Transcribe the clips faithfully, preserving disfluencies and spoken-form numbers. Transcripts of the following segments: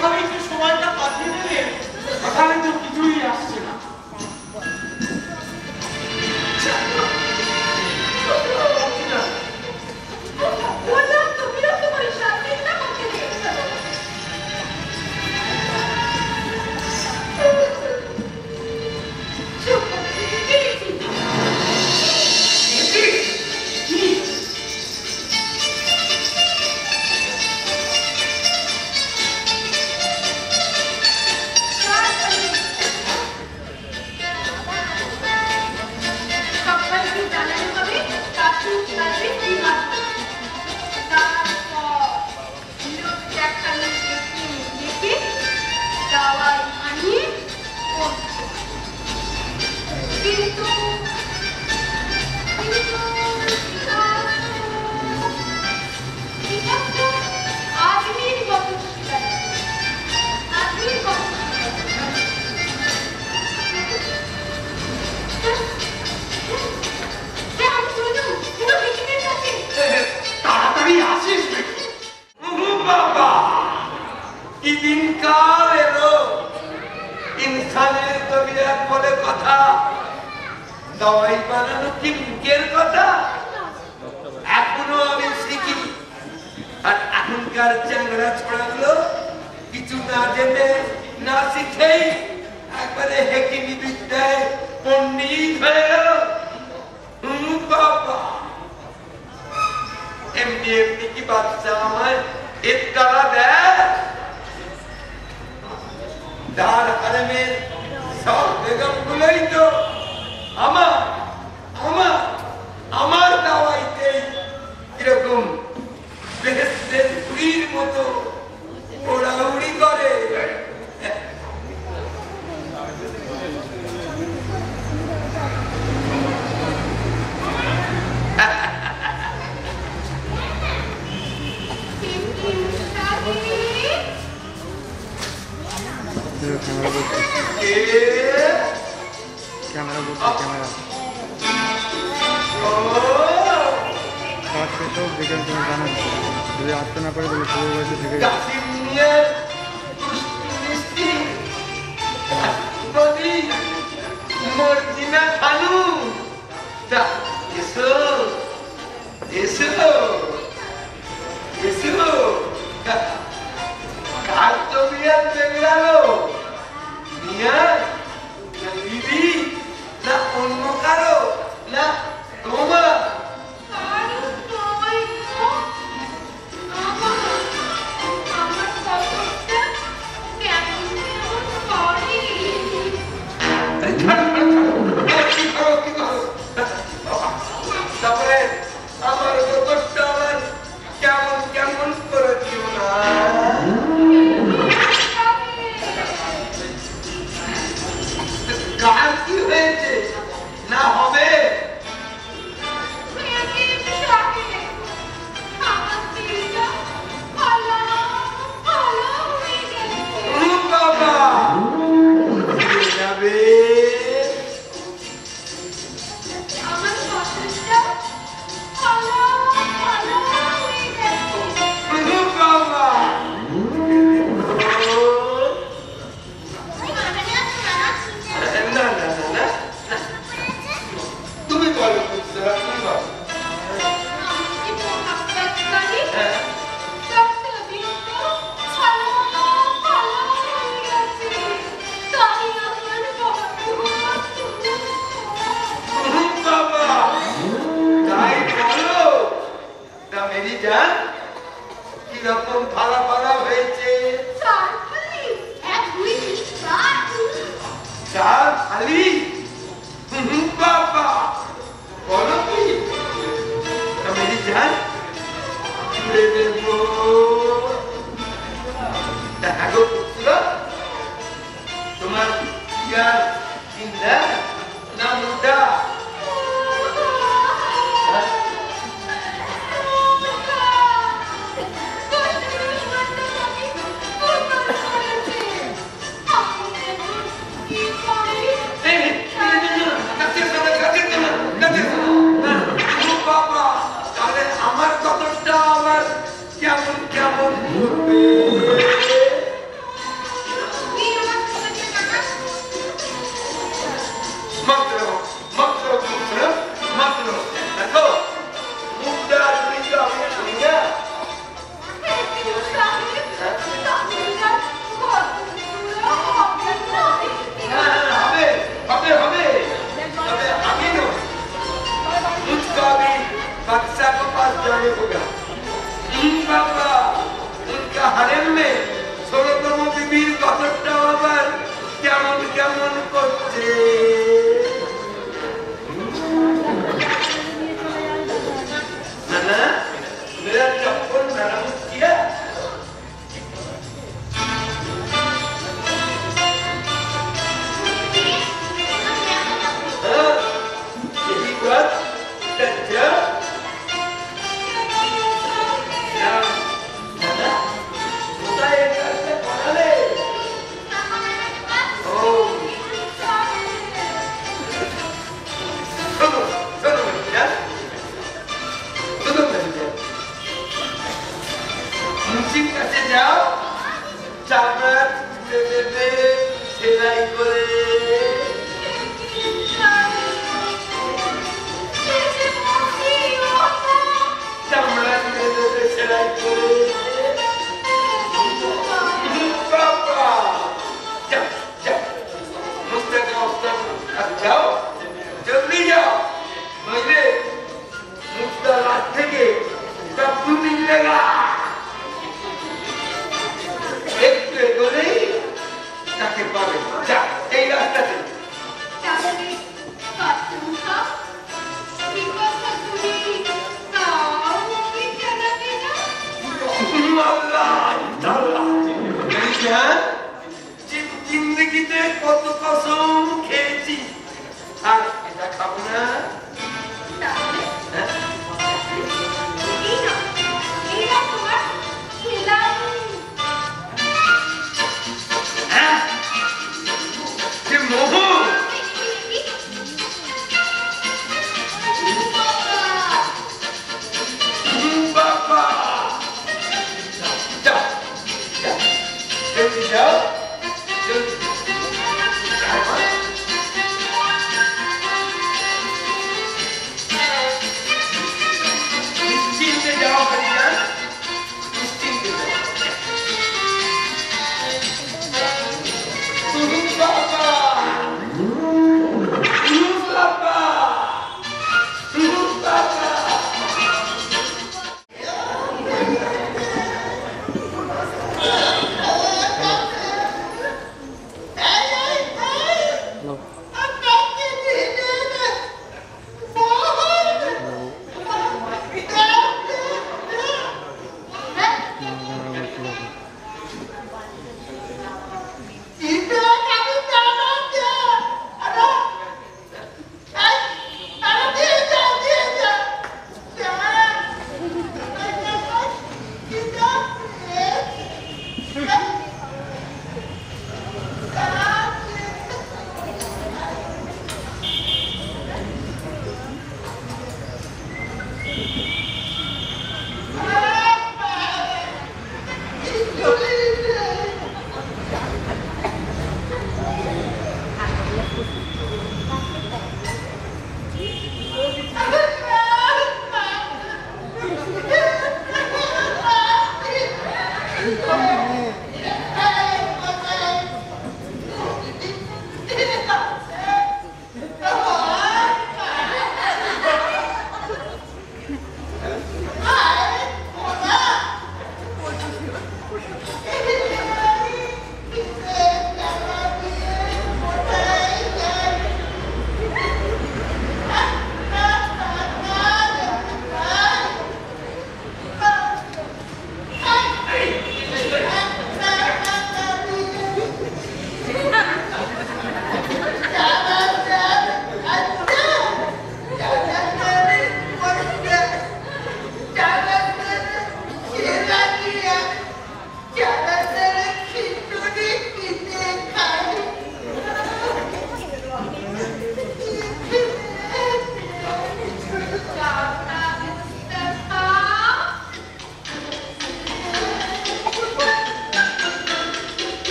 এইভাবে একটু সময়টা কাটিয়ে দিলে এখানে তো কিছুই আসছে না। দওয়াই বানানো কি মুখের কথা? এখনো আমি শিখি। আর এখনকার চ্যাংড়া ছোড়াগুলো কিছু না জেনে না শিখেই একবারে হেকিমি বিদ্যায় পণ্ডিত হয়ে গেল। বাবা এমনি এমনি কি বাচ্চা আমার ইফতারা দেয়? দার হারেমের সব বেগম গুলোই তো আমার আমার আমার দাওয়াইতেই কিরকম বেহেশতের ফুরির মতো ওড়াউড়ি করে। ক্যামেরা বলছে ক্যামেরা কাজ পেতেও দেখে তুমি জানেন যদি আসতে না পারে তাহলে সবাই বাড়িতে থেকে মর্জিনা খানু এসো এসো এসো কার তো বিয়ার বেগড়ালো মিয়া না দিদি না অন্য কারো না তোমার তারপরে আমার গোটা আমার কেমন কেমন করে দিও না। কার কি হয়েছে না হবে বাবা যাবে কিরকম ফালা ফালা হয়েছে চার খালি বাবা বলো কি মেরি জান ছুড়ে দেব দেখা গো পুত্র তোমার ইয়ার চিন্তা না মুদ্রা আমার কতটা আমার কেমন কেমন করবে जाने होगा। बाबा उनका हरेम में ষোলতম বিবির কতটা আবার কেমন কেমন করছে। না না মেরা চপ্পল মেরামত কিয়া यही बात सच्चा जाओ चावल दे दे सिलाई करे चावल दे दे सिलाई करे पापा जाओ जाओ मुझसे का उत्तर जाओ जल्दी जाओ मुझे मुझसे रास्ते के सब मिलेगा তাকে পাবে যা এই রাস্তাতে তাহলে কাটুকা কি কথা তুমি তাও কি জানাবে না আল্লাহ আল্লাহ জান জিন্দেগিতে কত কসম খেয়েছি আর এটা খাবো না তাহলে এই না এই না তোমার খেলাম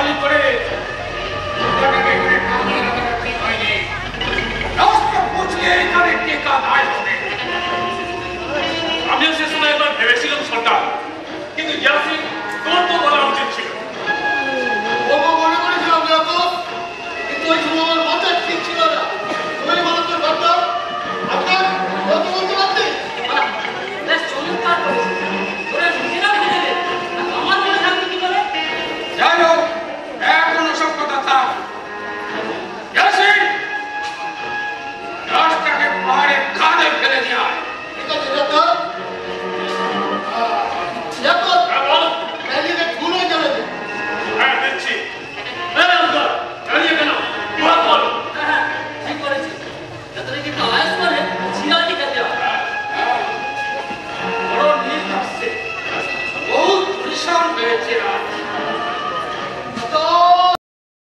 বলাবলি করে ওটাকে এখানে টাকা লাগানো ঠিক হয়নি। রাস্তা পৌঁছলে এখানে টেকা দায় হবে। আমিও সে সময় একবার ভেবেছিলাম সরকার